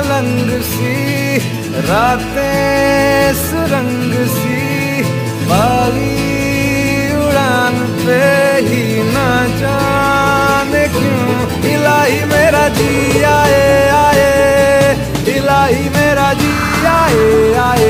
मलंग सी, रातें सुरंग सी, बागी उड़ान पे ही ना जाने क्यों इलाही मेरा जी आए आए, इलाही मेरा जी आए आए।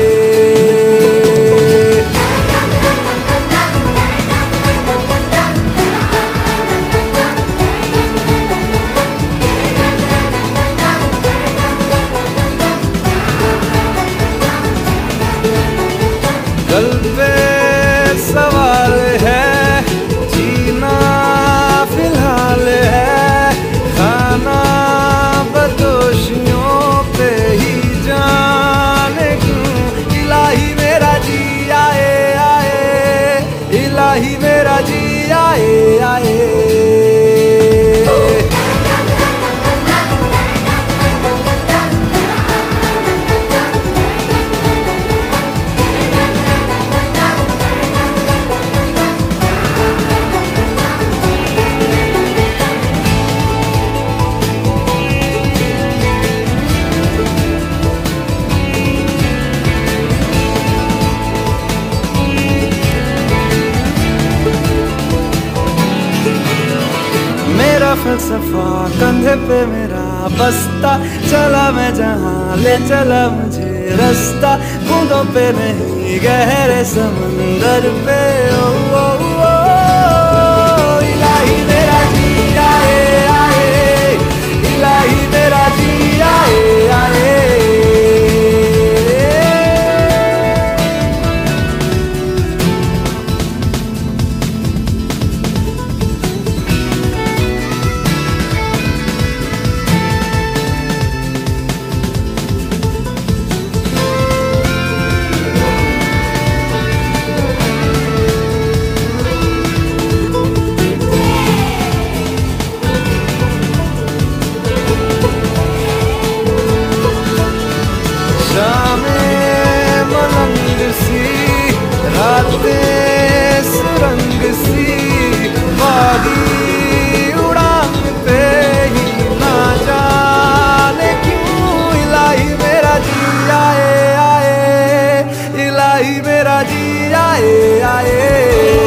कल पे सवाल है, जीना फिलहाल है, खाना बदोशियों पे ही जाने क्यों इलाही मेरा जी आए आए, इलाही मेरा जी आए आए। फलसफा कंधे पे मेरा बस्ता, चला मैं जहाँ ले चला मुझे रास्ता, बूंदों पे नहीं गहरे समंदर पे। ओ, ओ, ओ, इलाही मेरा जी आए आए, इलाही मेरा जी आए आए। मलंग सी, रातें सुरंग सी, बागी उड़ान पे ही ना जाने क्यों इलाही मेरा जी आए आए, इलाही मेरा जी आए आए।